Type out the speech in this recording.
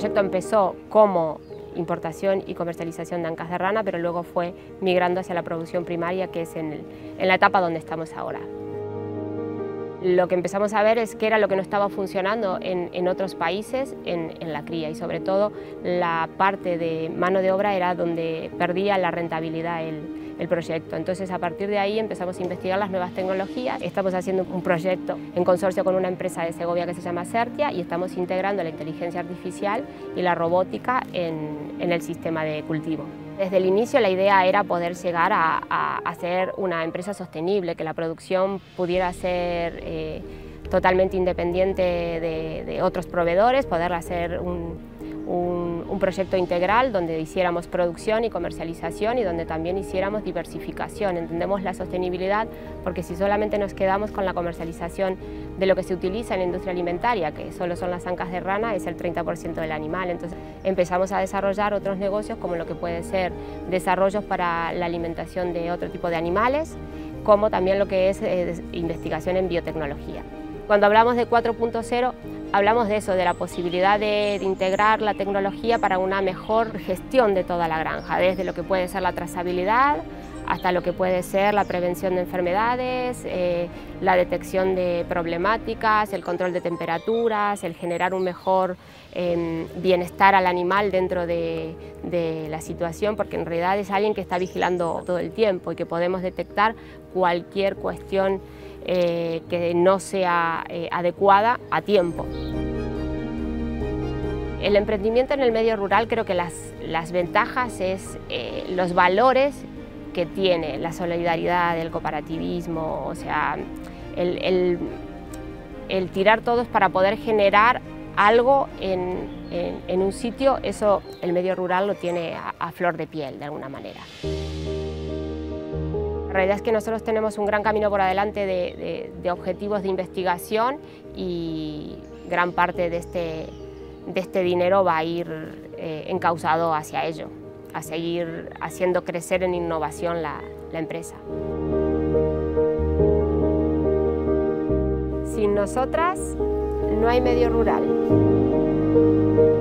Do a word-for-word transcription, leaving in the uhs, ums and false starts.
proyecto empezó como importación y comercialización de ancas de rana, pero luego fue migrando hacia la producción primaria, que es en, el, en la etapa donde estamos ahora. Lo que empezamos a ver es qué era lo que no estaba funcionando en, en otros países en, en la cría, y sobre todo la parte de mano de obra era donde perdía la rentabilidad el, el proyecto. Entonces, a partir de ahí empezamos a investigar las nuevas tecnologías. Estamos haciendo un proyecto en consorcio con una empresa de Segovia que se llama Certia, y estamos integrando la inteligencia artificial y la robótica en, en el sistema de cultivo. Desde el inicio la idea era poder llegar a, a, a ser una empresa sostenible, que la producción pudiera ser eh, totalmente independiente de, de otros proveedores, poder hacer un, un, un proyecto integral donde hiciéramos producción y comercialización y donde también hiciéramos diversificación. Entendemos la sostenibilidad porque si solamente nos quedamos con la comercialización de lo que se utiliza en la industria alimentaria, que solo son las ancas de rana, es el treinta por ciento del animal. Entonces empezamos a desarrollar otros negocios como lo que puede ser desarrollos para la alimentación de otro tipo de animales, como también lo que es eh, investigación en biotecnología. Cuando hablamos de cuatro punto cero, hablamos de eso, de la posibilidad de, de integrar la tecnología para una mejor gestión de toda la granja, desde lo que puede ser la trazabilidad hasta lo que puede ser la prevención de enfermedades, eh, la detección de problemáticas, el control de temperaturas, el generar un mejor eh, bienestar al animal dentro de, de la situación, porque en realidad es alguien que está vigilando todo el tiempo y que podemos detectar cualquier cuestión eh, que no sea eh, adecuada a tiempo. El emprendimiento en el medio rural, creo que las, las ventajas es eh, los valores que tiene, la solidaridad, el cooperativismo, o sea, el, el, el tirar todos para poder generar algo en, en, en un sitio, eso el medio rural lo tiene a, a flor de piel de alguna manera. La realidad es que nosotros tenemos un gran camino por adelante de, de, de objetivos de investigación, y gran parte de este, de este dinero va a ir eh, encauzado hacia ello, a seguir haciendo crecer en innovación la, la empresa. Sin nosotras no hay medio rural.